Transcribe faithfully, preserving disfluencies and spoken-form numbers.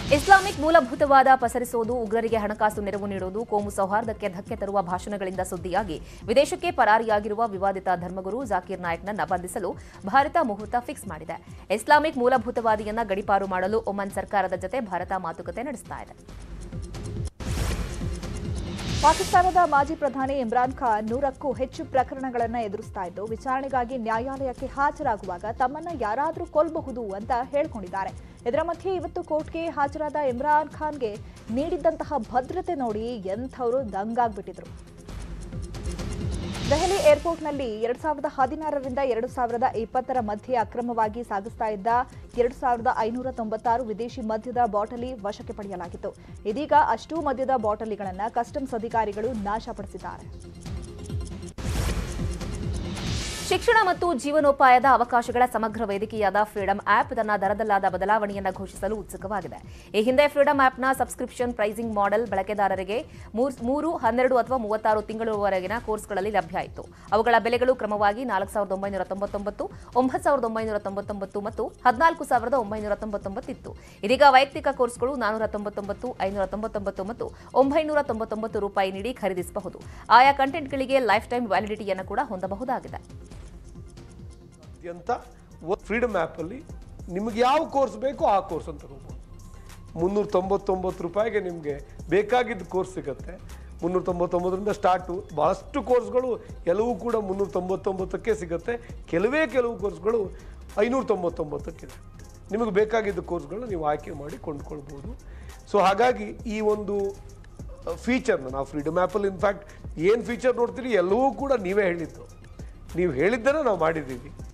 Islamic ಮೂಲಭೂತವಾದ ಪಸರಿಸುವುದು, ಉಗ್ರರಿಗೆ ಹಣಕಾಸು ನೆರವು ನೀಡುವುದು, ಕೋಮು ಸೌಹಾರ್ದಕ್ಕೆ ಧಕ್ಕೆ ತರುವ ಭಾಷಣಗಳಿಂದ ಸುದ್ದಿಯಾಗಿ ವಿದೇಶಕ್ಕೆ ಪರಾರಿಯಾಗಿರುವ ವಿವಾದಿತ ಧರ್ಮಗುರು ಜಾಕೀರ್ ನಾಯಕ್ನನ್ನ ಬಂಧಿಸಲು ಭಾರತ ಮುಹೂರ್ತ ಫಿಕ್ಸ್ ಮಾಡಿದೆ. ಇಸ್ಲಾಮಿಕ್ ಮೂಲಭೂತವಾದಿಯನ್ನ ಗಡೀಪಾರು ಮಾಡಲು ಒಮನ್ ಸರ್ಕಾರದ ಜತೆ ಭಾರತ ಮಾತುಕತೆ ನಡೆಸ್ತಾ ಇದೆ. ಪಾಕಿಸ್ತಾನದ ಮಾಜಿ ಪ್ರಧಾನಿ ಇಮ್ರಾನ್ ಖಾನ್ ನೂರಕ್ಕೂ ಹೆಚ್ಚು ಪ್ರಕರಣಗಳನ್ನು ಎದುರಿಸ್ತಾ ಇದ್ದು, ವಿಚಾರಣೆಗಾಗಿ ನ್ಯಾಯಾಲಯಕ್ಕೆ ಹಾಜರಾಗುವಾಗ ತಮ್ಮನ್ನ ಯಾರಾದರೂ ಕೊಲ್ಲಬಹುದು ಅಂತ ಹೇಳಿಕೊಂಡಿದ್ದಾರೆ. ಇದರ ಮಧ್ಯೆ ಇವತ್ತು ಕೋರ್ಟ್ಗೆ ಹಾಜರಾದ ಇಮ್ರಾನ್ ಖಾನ್ಗೆ ನೀಡಿದ್ದಂತಹ ಭದ್ರತೆ ನೋಡಿ ಎಂಥವರು ದಂಗಾಗ್ಬಿಟ್ಟಿದ್ರು. ದೆಹಲಿ ಏರ್ಪೋರ್ಟ್ನಲ್ಲಿ ಎರಡ್ ಸಾವಿರದ ಹದಿನಾರರಿಂದ ಎರಡು ಸಾವಿರದ ಇಪ್ಪತ್ತರ ಮಧ್ಯೆ ಅಕ್ರಮವಾಗಿ ಸಾಗಿಸ್ತಾ ಇದ್ದ ಎರಡು ಸಾವಿರದ ಐನೂರ ತೊಂಬತ್ತಾರು ವಿದೇಶಿ ಮದ್ಯದ ಬಾಟಲಿ ವಶಕ್ಕೆ ಪಡೆಯಲಾಗಿತ್ತು. ಇದೀಗ ಅಷ್ಟೂ ಮದ್ಯದ ಬಾಟಲಿಗಳನ್ನು ಕಸ್ಟಮ್ಸ್ ಅಧಿಕಾರಿಗಳು ನಾಶಪಡಿಸಿದ್ದಾರೆ. ಶಿಕ್ಷಣ ಮತ್ತು ಜೀವನೋಪಾಯದ ಅವಕಾಶಗಳ ಸಮಗ್ರ ವೇದಿಕೆಯಾದ ಫ್ರೀಡಂ ಆಪ್ ತನ್ನ ದರದಲ್ಲಾದ ಬದಲಾವಣೆಯನ್ನು ಘೋಷಿಸಲು ಉತ್ಸುಕವಾಗಿದೆ. ಈ ಹಿಂದೆ ಫ್ರೀಡಂ ಆಪ್ನ ಸಬ್ಸ್ಕ್ರಿಪ್ಷನ್ ಪ್ರೈಸಿಂಗ್ ಮಾಡೆಲ್ ಬಳಕೆದಾರರಿಗೆ ಮೂರು ಹನ್ನೆರಡು ಅಥವಾ ಮೂವತ್ತಾರು ತಿಂಗಳವರೆಗಿನ ಕೋರ್ಸ್ಗಳಲ್ಲಿ ಲಭ್ಯ ಇತ್ತು. ಅವುಗಳ ಬೆಲೆಗಳು ಕ್ರಮವಾಗಿ ನಾಲ್ಕು ಸಾವಿರದ ಒಂಬೈನೂರ ತೊಂಬತ್ತೊಂಬತ್ತು, ಒಂಬತ್ತು ಸಾವಿರದ ಒಂಬೈನೂರ ತೊಂಬತ್ತೊಂಬತ್ತು ಮತ್ತು ಹದಿನಾಲ್ಕು ಸಾವಿರದ ಒಂಬೈನೂರ ತೊಂಬತ್ತೊಂಬತ್ತು ಇತ್ತು. ಇದೀಗ ವೈಯಕ್ತಿಕ ಕೋರ್ಸ್ಗಳು ನಾನೂರ ತೊಂಬತ್ತೊಂಬತ್ತು, ಐನೂರ ತೊಂಬತ್ತೊಂಬತ್ತು ಮತ್ತು ಒಂಬೈನೂರ ತೊಂಬತ್ತೊಂಬತ್ತು ರೂಪಾಯಿ ನೀಡಿ ಖರೀದಿಸಬಹುದು. ಆಯಾ ಕಂಟೆಂಟ್ಗಳಿಗೆ ಲೈಫ್ ಟೈಮ್ ವ್ಯಾಲಿಡಿಟಿಯನ್ನು ಕೂಡ ಹೊಂದಬಹುದಾಗಿದೆ. ಅಂತ ಫ್ರೀಡಮ್ ಆ್ಯಪಲ್ಲಿ ನಿಮಗೆ ಯಾವ ಕೋರ್ಸ್ ಬೇಕೋ ಆ ಕೋರ್ಸ್ ಅಂತ ತಗೋಬೋದು. ಮುನ್ನೂರ ತೊಂಬತ್ತೊಂಬತ್ತು ರೂಪಾಯಿಗೆ ನಿಮಗೆ ಬೇಕಾಗಿದ್ದ ಕೋರ್ಸ್ ಸಿಗುತ್ತೆ. ಮುನ್ನೂರ ತೊಂಬತ್ತೊಂಬತ್ತರಿಂದ ಸ್ಟಾರ್ಟು. ಭಾಳಷ್ಟು ಕೋರ್ಸ್ಗಳು ಎಲ್ಲವೂ ಕೂಡ ಮುನ್ನೂರ ತೊಂಬತ್ತೊಂಬತ್ತಕ್ಕೆ ಸಿಗುತ್ತೆ. ಕೆಲವೇ ಕೆಲವು ಕೋರ್ಸ್ಗಳು ಐನೂರ ತೊಂಬತ್ತೊಂಬತ್ತಕ್ಕಿದೆ. ನಿಮಗೆ ಬೇಕಾಗಿದ್ದ ಕೋರ್ಸ್ಗಳನ್ನ ನೀವು ಆಯ್ಕೆ ಮಾಡಿ ಕೊಂಡ್ಕೊಳ್ಬೋದು. ಸೊ ಹಾಗಾಗಿ ಈ ಒಂದು ಫೀಚರ್ನ ನಾವು ಫ್ರೀಡಮ್ ಆ್ಯಪಲ್ಲಿ ಇನ್ಫ್ಯಾಕ್ಟ್ ಏನು ಫೀಚರ್ ನೋಡ್ತೀರಿ ಎಲ್ಲವೂ ಕೂಡ ನೀವೇ ಹೇಳಿದ್ದು. ನೀವು ಹೇಳಿದ್ದನ್ನು ನಾವು ಮಾಡಿದ್ದೀವಿ.